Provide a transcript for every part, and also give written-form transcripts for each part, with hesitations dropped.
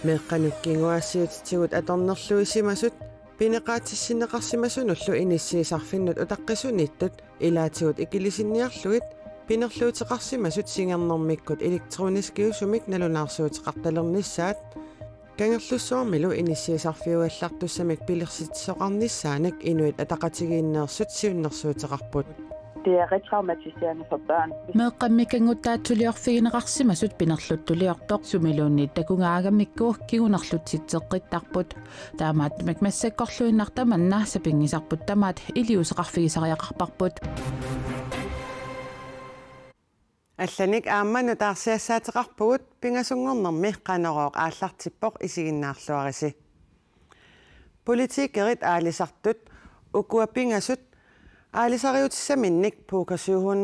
Meeqqanukkinguassiutitigut atornerluisimasut pineqaatissinneqarsimasunullu inissiisarfinnut utaqqisuniittut ilaatigut ikilisinniarlugit pinerluuteqarsimasut singernermikkut elektroniskiusumik nalunaarsuutiqartalernissaat kangerlussuarmilu inissiisarfiuallartussamik pilersitsoqarnissaanak inuit ataqatigiinneersut siunnersuuteqarput. Det er rigtig traumatiserende for børn. Meeqqammikanguttaatsuliorfiginaqarsimasut pinerluttuliortoq sumiluunniit takungaagammikku kigunnarlutsitseqqittarput taamaattumak massakkorluinnartamanna sapingisarput tamaat iliuseqarfigisariaqarparput. Allanik aammanu taarsiassaateqarpugut pingasungornermi qanerooq aallartippoq isiginnaarluarisi. Politiikerit aalisartut ukua pingasut aalisariutissaminnik puuka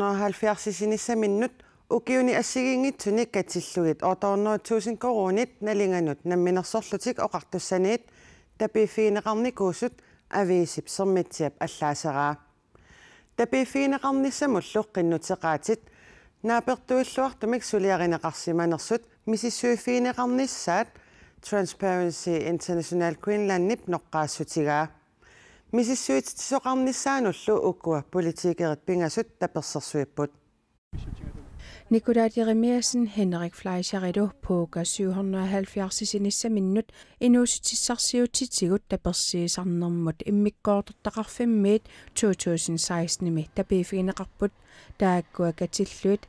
770 ukiuni assigingitsunik katillugit 800,000 korunit nalinganut namminersorlutik oqartussaniit tapifiineqarnikuusut aviisip sermitsiap allaaseraa. Tapifiineqarnissamullu qinnutеqaatit naapertuilluartumik suliarineqarsimanersut misissuifiineqarnissaat Transparency International Greenlandnip noqqaassutigaa. Misissuititisoqarnissaanullu ukkua politiikerit pingasut tapersersuipput. Nikolaj Jeremiasen, Henrik Fleischer Poga 770 minut inuusutissarsiutitigut tapersiisarnermut immikkoortortaqarfimmiit 2016 tapiifiineqarput taakkua katilluit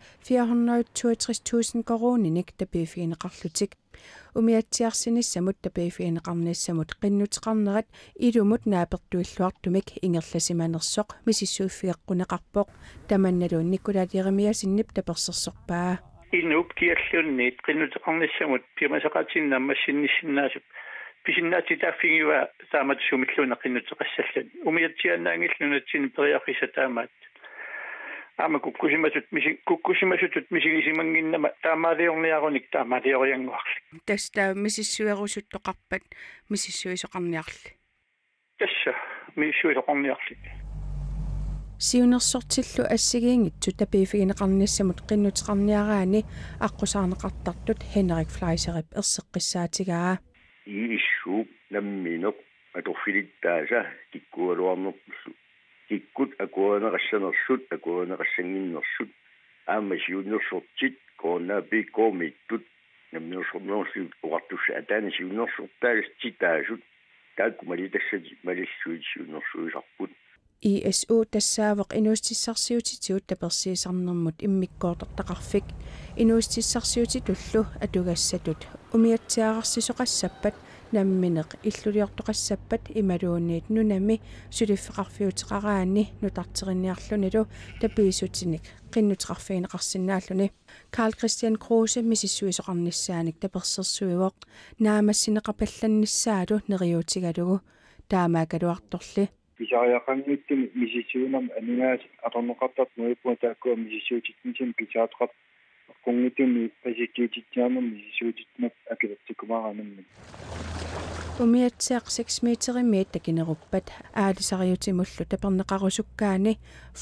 462,000 koruninik tapiifiineqarlutik umiatsiarsinissamut tapiifiineqarnissamut qinnuteqarnerat ilumut naapertuilluartumik ingerlasimanersoq misissuuffigeqquneqarpoq tamannaluun Nikolaj Jeremiasinnip tapersersorpaa Inuk kiallunniit qinnuteqarnissamut pimasaqatinnaammassinnissinnaasut pisinnaatitaaffingua taamat sumilluuna qinnuteqassallat umiatsiannaangillunatsin periaqisataamaat ama kukkusimasutut misigisimangginnama taamaaliorniarunik taamaaliorianguarlik tasta misissuerusuttoqarpat misissuisoqarniarli tassa misissuisoqarniarlik siunersortillu assigiingitsu tapiifigineqarnissamut qinnuteqarniaraani aqqusaaneqartartut Henrik Fleischer erseqqissaatigaa iissuup namminoq atorfilittaasa kikkualuarnerpullu kikkut akuaneqassanersut akuaneqassanginnersut aama siunnersortit koonaapiikkoormiittut namminersornersi uqartussa ataana siunnersortaagas taakkumali tassati malissuit siunnersuisarput ISO tassaavoq inuustissarsiutitigut tapersiisarnermut immikkoortortaqarfik inuustissarsiutitullu atugassatut umiatsiaqarsisoqassappat nammineq illuliortoqassappat imaluunniit nunami suliffeqarfiuteqaraani nutarterinniarlunilu tapiisutinik qinnuteqarfiineqarsinnaalluni Carl Christian Kruse misissuisoqarnissaanik tapersersuivoq naamassineqapallanissaalu neriutigalugu taamaakaluartorli Pisariaqangiittumi misissuunam anunaat atorneqartart muippua taakkua misissuutitnisim pisaatqat qunngitumi pasikkiitittiarnum misissuutitnap akilertikumaranammi umiatsiaq 6 meterimiit takineruppat aalisariutimullu taperneqarusukkaani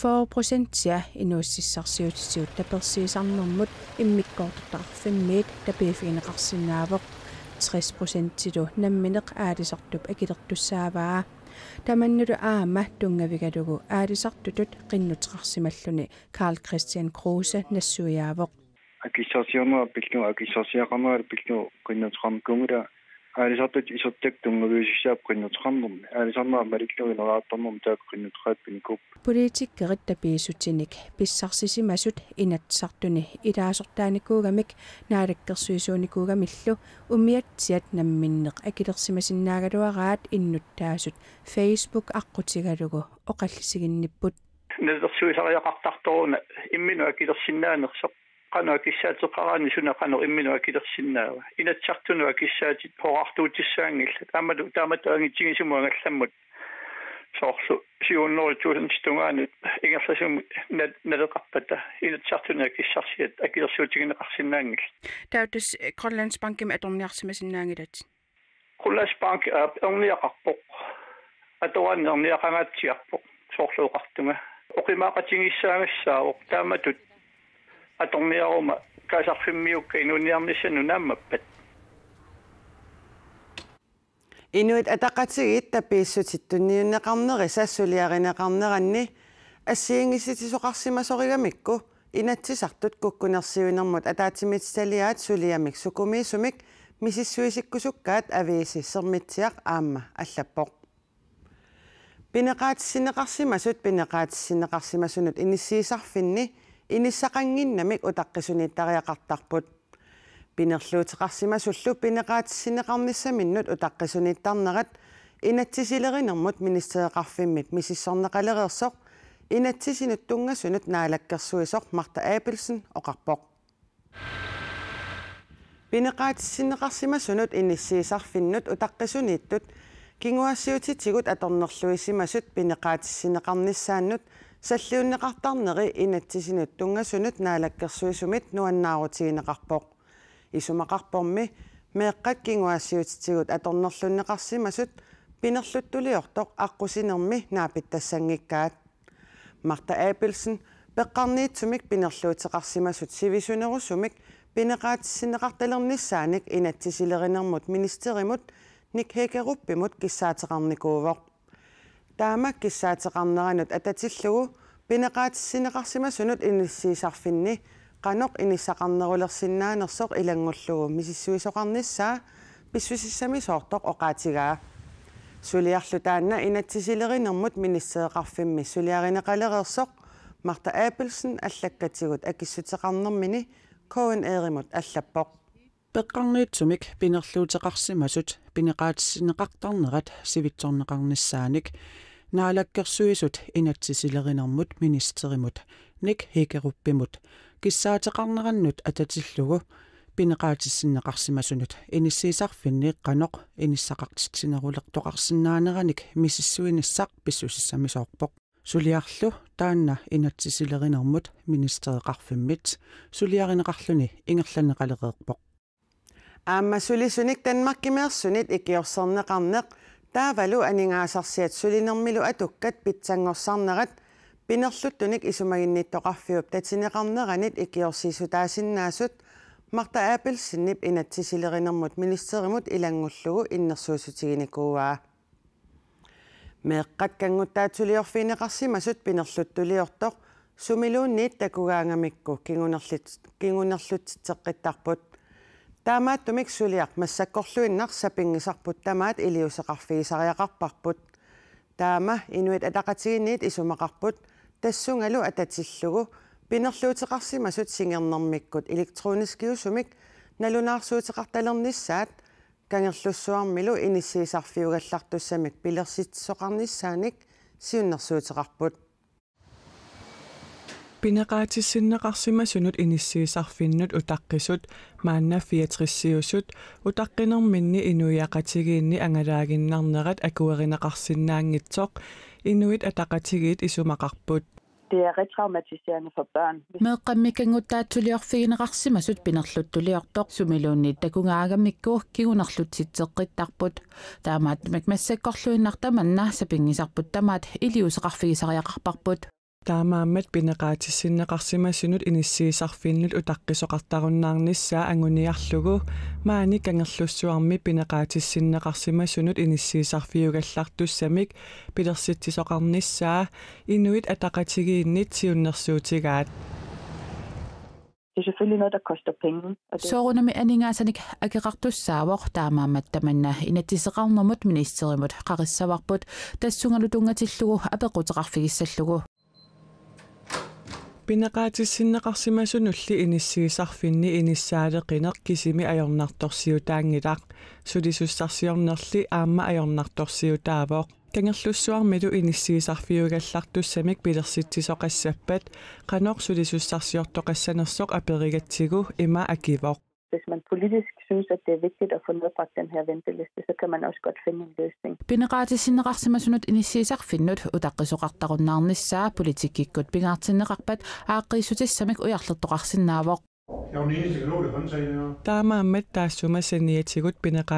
4% inuussissarsiutitigut tapersiisarnermut immikkoortortaqarfimmiit tapiifiineqarsinnaavoq 60% nammineq aalisartup akilertussaavaa tamannulu aama tungavigalugu aalisartutut qinnuteqarsimalluni Carl Christian Kruse nassuiaavoq akissarsiaqarnera pillu qinnuteqarnikungula aalisartut isortak tungaviusissaap qinnuteqarnermi aalisarnera maliklugineraattornermi taak qinnuteqaatpinikuk politikkerit tapiisutinik pissarsissimasut inatsartuni ilaasortaanikuugamik naalakkersuisuunikuugamillu umiatsiat namminneq akilersimasinnaaгаluараат иннуттаасут Facebook аққутигалугу оқаллисигинниппут нерсуисариақартарторуна иммину акилерсиннаанерсоқ qanu kissaateqaraani sunaqanu imminu akilersinnaava inatsartunu akissaati hoqartuutissaangilla taamatu angitsigisimuangallammut soorlu siunnoritsuusan stungaanut ingerlasum naleqarpata inatsartunu akissarsiat akilersuutigineqarsinnaangilla tautus Grønlandsbankim atorniarsimasinnaangilat Grønlandsbank erniaqarpoq atoannerniaqangaatiarpoq soorluuqartunga oqimaaqatingissaangassaaoq taamatut atorniaruma kaasarfimmiukka inuniarnisanu naamappat Inuit ataqatigit tapiissutittunniunneqarnerisa suliarineqarneranni assiingissitisoqarsimasorigamikku inatsisartut kukkunersiunermut ataatimitsaliaat suliamik sukumiisumik misissuisikkusukkaat aviisissermitsiaq aamma allappoq pineqaatissinneqarsimasut inissiisarfinni inissaqanginnamik utaqqisuniittariaqartarput pinerluuteqarsimasullu pineqaatissinneqarnissaminnut utaqqisuniittarnerat inatsisilerinermut ministereqarfimmit misissorneqalereersoq inatsisinut tungasunut naalakkersuisoq Martha Abelsen oqarpoq pineqaatissinneqarsimasunut inissiisarfinnut utaqqisuniittut kinguassiutitigut atornerluissimasut pineqaatissinneqarnissaannut саллиуннеқартарнери инатсисинут тунгасунут наалаккерсуисумит нуаннаарутигинеқарпоқ исумақарпорми меэққат кингуассиутитигут аторнерлуннеқарсимасут пинерлуттулиортоқ аққусинерми наапиттассангиккаат Martha Abelsen пеққарниитсумик пинерлуутеқарсимасут сивисунерусумик пинеқаатиссинеқарталерниссааник инатсисилеринермут министеримут ник хекеруппимут киссаатеқарникуувоқ таамак киссаатеқарнеранут ататиллугу пинеқаатиссинеқарсимасунут иниссиисарфинни qaноқ иниссақарнерулерсиннаанерсоқ илангуллугу мисиссуисоқарниссаа писсусиссамисоортоқ оqaатигаа сулиарлу таанна инатсисилеринермут министеэқарфимми сулиаринеқалереерсоқ Martha Abelsen аллаккатигут акиссутеқарнермини коэн эримут аллаппоқ пеққарниитсумик пинерлуутеқарсимасут пинеқаатиссинеқартарнерат сивитсорнеқарниссааник наалаккерсуисут инатсисилеринермут министеримут ник хекеруппимут киссаатеқарнераннут ататиллугу пинеқаатиссинеқарсимасунут иниссиисарфинни qaноқ иниссақартитсинерулертоқарсинаанераник мисиссуиниссақ писсусиссамисоорпоқ сулиарлу таанна инатсисилеринермут министеэқарфиммит сулиаринеқарлуни ингерланеқалереерпоқ аама сулисуник танмаркимеерсунит икиорсернеқарнеқ таавалу анингаасарсиат сулинермилу атуккат питсангорсарнерат пинерлуттуник исумагинниттоқарфиуп татинеқарнеранит икиорсисутаасиннаасут Martha Abelsenнип инатсисилеринермут министеримут илангуллугу иннерсуусутигиникуаа меэққат кангуттаатулиорфинеқарсимасут пинерлуттулиортоқ сумилуунниит такугаангамикку кингунерлутитсеққиттарпут таамааттумик сулиақ массаккорлуиннар сапингисарпут тамаат илиусеқарфигисариақарпарпут таама инуит атақатигинниит исумақарпут тассунгалу ататиллугу пинерлуутеқарсимасут сингернэрмиккут электронискиусумик налунаарсуутеқарталерниссаат кангерлуссуармилу иниссиисарфиугаллартуссамик пилерситсоқарниссааник сиуннэрсуутеқарпут пинеқаатиссиннеқарсимасунут иниссиисарфиннут утаққисут маанна 64-сиусут утаққинерминни инуяқатигиинни ангалаагиннарнерат акуеринеқарсинаангитсоқ инуит атақатигиит исумақарпут Det er retraumatiserende for børn. Meeqqammikangutaattulliorfigineqarsimasut pinerluttulliortoq sumiluunniit takungaagamikku kigunerlutsitseqqittarput taamaattumak massakkorluinnartamanna sapingisarput tamaat iliuseqarfigisariaqarparput таамааммат пинеқаатиссиннеқарсимасунут иниссиисарфиннут утаққисоқартаруннаарнissaa ангуниарлугу маани кангерлуссуарми пинеқаатиссиннеқарсимасунут иниссиисарфиугаллартуссамик пилерситсисоқарнissaa инуит атақатигииннит сиуннэрсуутигаат Det er selvfølgelig noget, der koster penge. Soorunami aningasanik akeqartussaavoq taamaammat tamanna inatiseqarnermut ministerimut qarissavarput tassungalutungatillugu apequteqarfigissallugu пинеқаатиссиннеқарсимасунулли иниссиисарфинни иниссаалеқинеқ кисими ajornartorsiutaangilaq сулисуссарсиорнерли аама ajornartorsiutaavoq кангерлуссуармилу иниссиисарфиугаллартуссамик пилерситсисоқассаппат qaноқ сулисуссарсиортоқассанерсоқ аперигатсигу има акивоқ Hvis man politisk synes, at det er vigtigt at få nedbragt den her venteliste, så kan man også godt finde en løsning. Pинеқаатиссиннеқарсимасунут иниссиисарфиннут утаққисоқартаруннаарнissaa политиккиккут пингаартиннеқарпат ааққиссутиссамик уярлертоқарсинаавоқ таамааммат таассумасаниатигут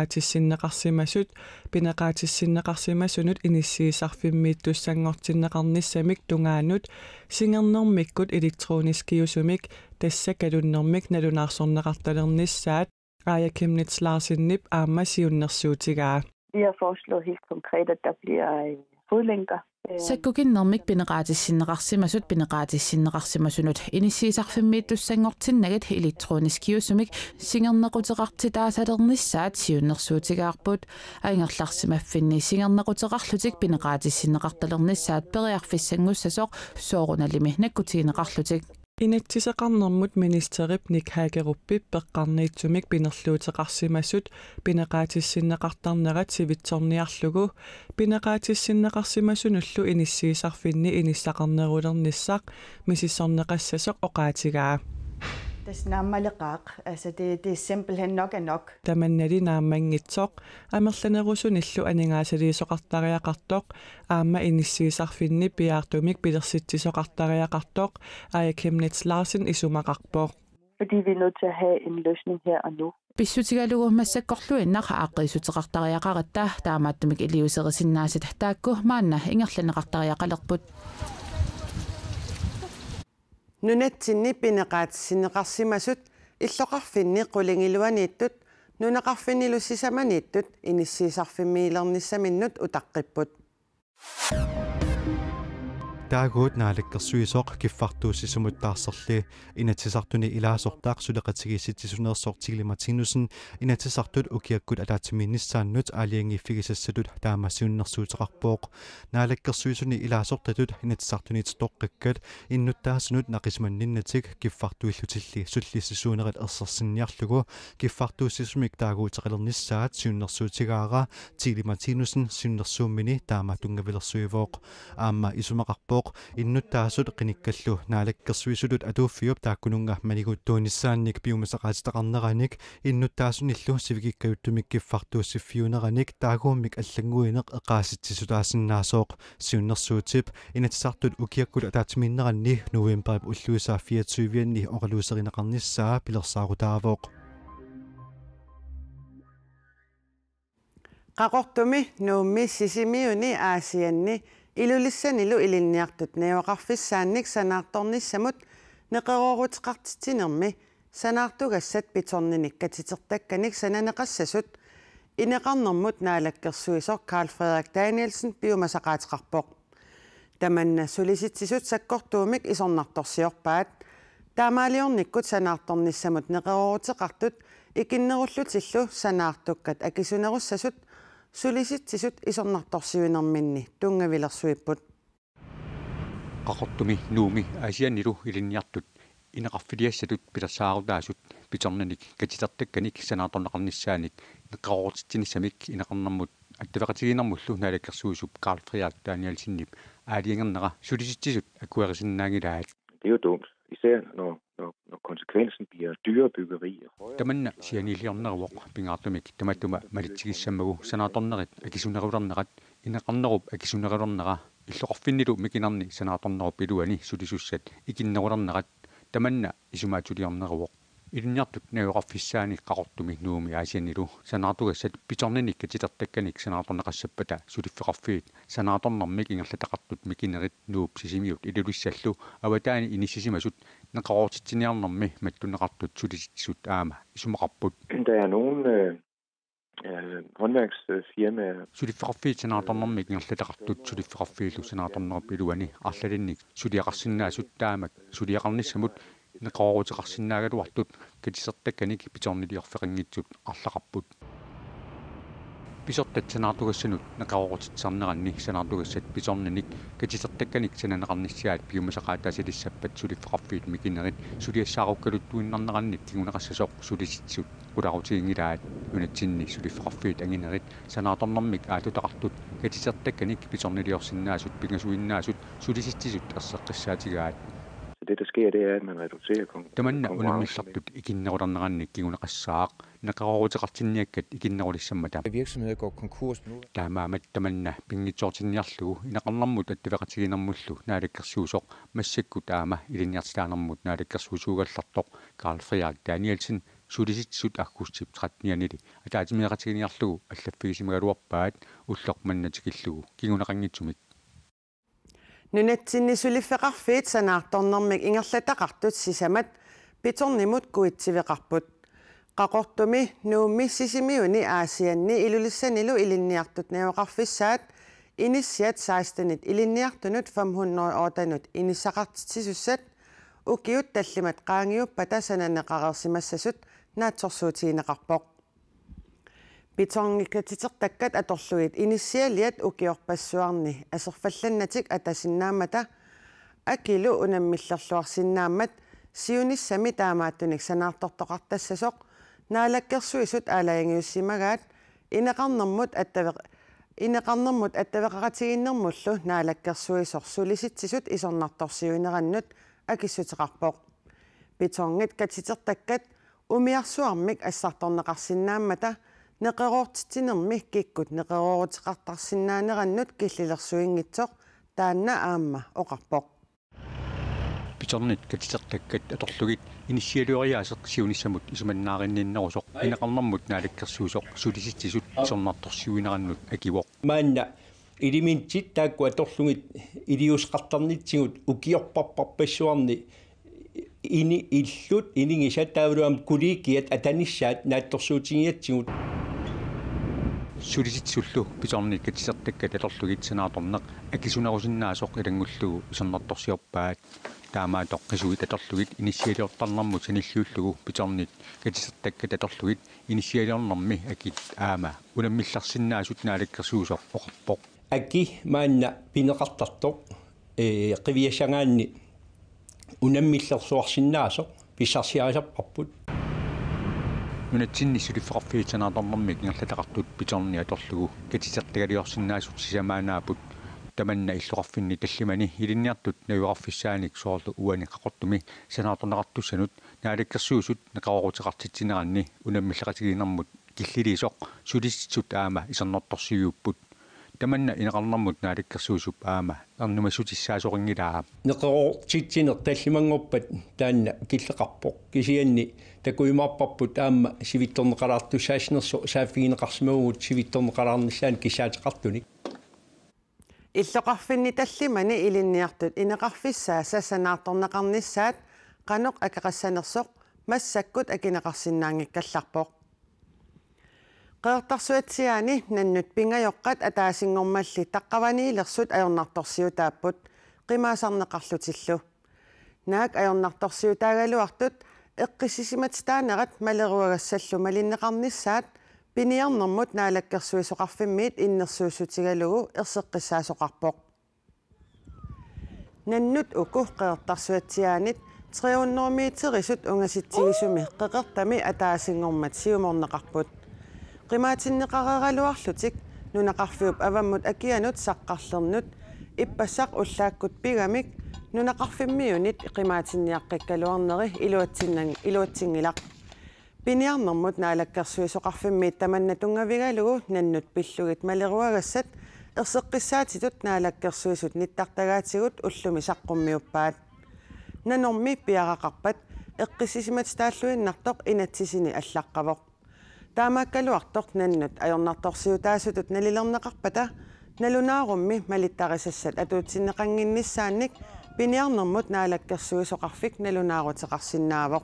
пинеқаатиссиннеқарсимасунут иниссиисарфиммииттуссангортиннеқарниссамик тунгаанут сингернэрмиккут электронискиусумик тассакалуннэрмик налунаарсорнеқарталернissaат аая кимнитслаарсиннип аама сиуннэрсуутигаа Vi har foreslået helt konkret, at der bliver fodlænker. Sakkukinnermik pineqaatissinnaqarsimasut pineqaatissinnaqarsimasunut inisiisarfimmiittussangortinnagat elektronisk kiusumik singernequteqartitaasalernissaat siunnersuutigaarput aingerlarsimaffinni singernequteqarlutik pineqaatissinnaqartalernissaat periarfissangussasoq soorunalimi nakkutiineqarlutik Inattisaqarnermut ministerip nikhageruppi peqqarniitsumik pinerluuteqarsimasut pineqaatissinnaqartarnerat sivitsorniarlugu pineqaatissinnaqarsimasunullu inissiisarfinni inissaqarnerulernissaaq misissorneqassasoq oqaatigaa Altså det er simpelthen nok er nok. Tamannali naammanngitsoq amerlanerusunillu aningaasaliisoqartariaqartoq aamma inissiisarfinni piaartumik pilersitsisoqartariaqartoq Aya Chemnitz Larsen isumaqarpoq. Fordi vi er nødt til at have en løsning her og nu. Pissutigalugu massakkorluinna aaqqisuteqartariaqaratta taamaattumik iliuserisinnaasit taakku maanna ingerlaneqartariaqalerput Nunatsinni pineqaatissinneqarsimasut illoqarfinni qulingiluaniittut nuneqarfinnilussisamaniittut inissiisarfimmiilernissaminnut utaqqiput Taaguut naalakkersuisoq kiffartuussisumuttaarsarli inatisartuni ilaasortaaq suleqatigiissitsisuneersortigli Martinussen inatisartut ukiakkut alaatimiinnissaannut aaliangiiffigisassatut taamassiunnersuuteqarpooq naalakkersuisuni ilaasortatut inatisartuniit toqqakkat innuttaasunut naqismanninnatik kiffartuillutilli sullissisuunerat ersersinniarlugu kiffartuussisumik taaguuteqalernissaat siunnersuutigaara tigli Martinussen siunnersuummini taamatungavilersuivooq aamma isumaqarpooq innuttaasut qinikkallu naalakkersuisulut atuuffiup taakkununga maniguttuunissaannik piumasaqaatitaqarneranik innuttaasunillu sivikikkajuttumik kiffartuussiffiuneranik taaguummik allanguineq eqaasitsisutaassinnaasoq siunnersuutip inatisartut ukiakkul ataatimiinneranni novemberip ulluusaa 24-ni oqaluuserineqarnissaa pilersaarutaavooq qaqortumi nuummi sisimiuni aasianni ilulissanilu ilinniartut neoqarfissaannik sanaartornissamut neqerorutiqartitinermi sanaartugassat pitorninikkatitertakkanik sananeqassasut ineqarnermut naalakkersuisoq Carl Frederik Danielsen piumasaqaatiqarpoq tamanna sulisitsisut sakkortuumik isornartorsiorpaat taamaaliornikkut sanaartornissamut neqerorutiqartut ikinnerullutillu sanaartukkat akisunerussasut sulisitsisut isornartorsiuinerminni tungavilersuipput qaqortumi nuumi asianilu ilinniartut ineqarfiliassatut pilersaarutaasut pitornanik katitertakkanik sanaatorneqarnissaanik neqarortittinissamik ineqarnermut attavaqatigiinermullu naalakkersuisup Carl Frederik Danielsinnip aaliangernera sulisitsisut akuerisinnaangilaat Det er jo dumt, især når konsekvensen bliver dyre byggerier. Tamanna sianiliorneruoq pingaartumik tamattuma malitsigissamagu sanaatornerit akisunerulernerat ineqarnerup akisunerulerneraa illoqarfinnilu mikinarni sanaatornerup iluani sulisussat ikinnerulernerat tamanna isumaatuliorneruoq ilinniartut nayoqarfissaani qaqortumi nuumi aasianilu sanaartugassat pitorninik katitertakkanik sanaatorneqassappata suliffeqarfiit sanaatornermik ingerlataqartut mikinerit nuup sisimiut ilulисsallu avataani inissisimasut neqarortitiniarnermi mattuneqartut sulisitsut aama isumaqarput Der er nogle håndværksfirmaer suliffeqarfiit sanaatornermik ingerlataqartut suliffeqarfiillu sanaatornerup iluani arlalinnik suliaqarsinnaasut taamak suliaqarnissamut neqarorutiqarsinnaagaluartut katisertakkanik pitorniliorfeqinngitsut арлақарпут pisortat sanaartugassanut neqarorutitsarneranni sanaartugassat pisornanik katisertakkanik sananеқарниссаат piumasaqaataasilissapat suliffeqarfiit mikinerit suliassaarukkалуттуиннарнерannit kiguneqassasоq sulisitsut qulaarutiingilaat unatsinni suliffeqarfiit anginerit sanaatornermik aatutaqartut katisertakkanik pisorniliorsinnaasut pingasuinnaasut sulisitsisut erseqqissaatigaat det der sker, det er, at man reducerer tamanna unamillartut ikinnerulernerannik kiguneqassaaq neqarorutiqartinniakkat ikinnerulissammata virksomheder går konkurs nu taamaamat tamanna pingitsoortinniarlugu ineqarnermut attavaqatiginermullu naalakkersuusoq massakku taama ilinniartilaanermut naalakkersuusuugallartoq Carl Frederik Danielsen sulisitsut akkussip 13-nianili ataatimineqatiginiarlugu allaffigisimagaluarpaat ulloqmannatikillugu kiguneqanngitsumik Nunatsinni suliffeqarfiit sanaartornermik ingerlataqartut sisamat pitornimut kuitsiviqarput qaqortumi nuummi sisimiuni aasianni ilulissanilu ilinniartut naoqarfissaat inissiat 16-nit ilinniartunut 500 ootanut inissaqartitsisussat ukiut tallimat qaangiuppata sananeqarersimassasut naatsorsuutiineqarpoq pitorngikatitertakkat atorluit inissialiat ukiorpassuarni aserfallannatik atasinnaamata akilu unammillerluarsinnaammat siunissami taamaattunik sanaartortoqartassasoq naalakkersuisut aalayangiussimagaat ineqarnermut attaveqaqatiginnermullu naalakkersuisor sulisitsisut isornartorsiuinerannut akissuteqarpoq pitorngit katitertakkat umiarsuarmik assartorneqarsinnaammata neqeroortitinermi kikkut neqeroorutiqartarsinnaanerannut killilersuingitsoq taanna aamma oqarpoq pitornit katitertakkat atorlugit inissialuariaaseq siunissamut isumannaarinnиннерусоq ineqarnermut naalakkersuusoq sulisitsisut isornartorsiuinerannut akivoq maanna ilimintit taakku atorlugit iliusqartarnitsigut ukiorparparpassuarni ini illut iningisatauluam kulikiat atanissaat naattorsuutigiatsigut sulisitsullu pitornit katitertakkat atorlugit sanaatorneq akisunarusinnaasoq ilangullugu isornartorsiorpaat taamaatoq qisuit atorlugit inissialiortarnermut sanilluullugu pitornit katitertakkat atorlugit inissialiornermi akit aama unammillarsinnaasut naalakkersuusoq oqarpoq aki maanna pineqartartoq qiviasangaanni unammillersuarsinnaasoq pissarsiarisarparput nunatsinni sulifferfiitsanaatornermik ngerlataqartut pitorni atorlugu katitertakaliorsinnaasut sisamaanaaput tamanna illuqarfinni tallimani ilinniartut naviqarfissaanik soorlu uani qaqortumi sanaatorneqartussanut naalakkersuusut neqaroruteqartitsineranni unammillaqatiginermut killiliisoq sulisitsut aama isernortorsiuupput tamanna ineqarnermut naalakkersuusup aama ernumassutissaasoqingilaa neqeroortitsiiner tallimangorpat taanna killeqarpoq kisianni takuimaarparput aama sivittorneqalaartussaasinerso saaffigineqarsimagugut sivittorneqalaarnissaani kissaateqartunik illoqarfinni tallimani ilinniartut ineqarfissaa sasanaartorneqarnissaat qanoq akaqassanersoq massakkut akineqarsinnaangikkallarpoq qeertarsuatsiaani nannut pingajoqqat ataasingormalli taqqavaniilersut ajornartorsiutaapput qimaasarneqarlutillu naak ajornartorsiutaagaluartut eqqissisimatstaanerat maleruagassallu malinneqarnissaat piniarnermut naalakkersuisoqarfimmiit innersuussutigalugu erseqqissaasoqarpoq nannut uku qeertarsuatsiaanit 300 meterisut ungasittigisumi qeqertami ataasingormat siumorneqarput qimaatinneqareraluarlutik nunaqarfiup avammut akianut saqqarlernut ippassaq ullaakkut pigamik nunaqarfimmiunit qimaatinniaqqikkaluarneri iluatsingilaq piniarnermut naalakkersuisoqarfimmiit tamannatungavigalugu nannut pillugit maleruagassat erseqqissaatitut naalakkersuisut nittartagaatigut ullumi saqqummiuppaat nanormi piaraqarpat eqqissisimatstaalluinnartoq inatsisini allaqqavoq taamaakkaluartoq nannut ajornartorsiutaasutut nalilerneqarpata nalunaarummi malittarisassat atuutsinneqanginnissaannik piniarnermut naalakkersuisoqarfik nalunaaruteqarsinnaavoq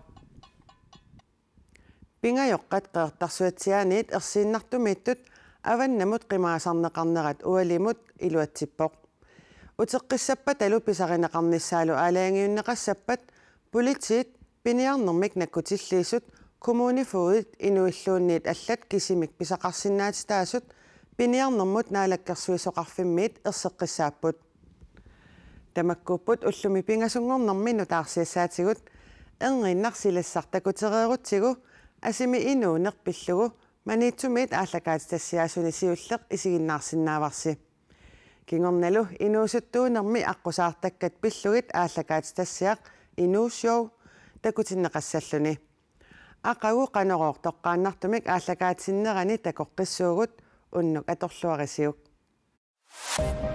pingajoqqat qeertarsuatsiaaniit ersiinnartumiittut avannamut qimaasarneqarnerat ualimut iluatsippoq uteqqissappat alu pisarineqarnissaalu aalaangiunneqassappat politiit piniarnermik nakkutilliisut kommunifuudit inuilluunniit allat kisimik pisaqarsinnaatitaasut piniarnermut naalakkersuisoqarfimmiit erseqqissaapput tamakkuupput ullumi pingasungornermi nutaarsiassaatigut enginnarsilassartakutereerutsigu asimi inuunerpillugu maniitsumiit aallakaatitassiaasuni siulleq isiginnaarsinnaavarsi kingornalu inuusuttuunermi aqqusаарtakkat pillugit aallakaatitassiaq inuusshow takutinneqassalluni aqagu qanoroq toqqaannartumik aallakaatisinnerani takoqqissuugut unnuk atorluarisiuk